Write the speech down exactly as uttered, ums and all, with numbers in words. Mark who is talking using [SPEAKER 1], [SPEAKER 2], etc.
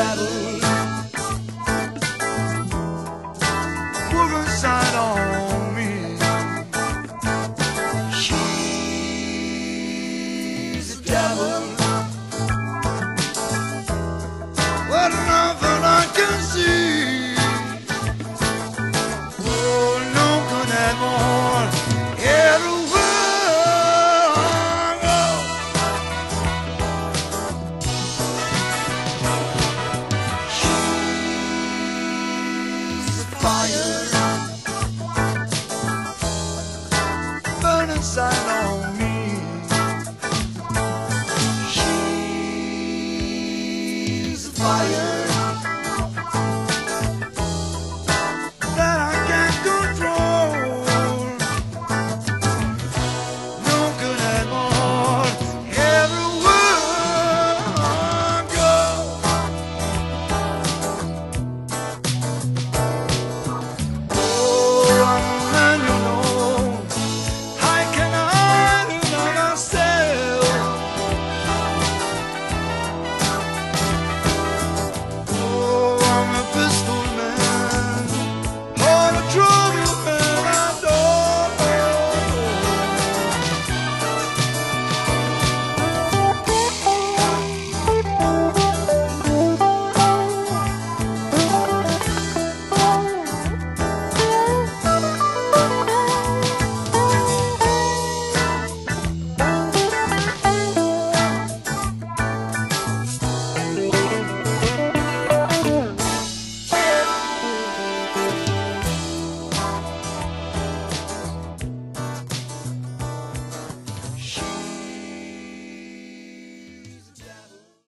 [SPEAKER 1] devil. Put a sign on me. She's the devil. Well, nothing I can see. Oh, no good at more. Fire, burning sign on me. She's fire.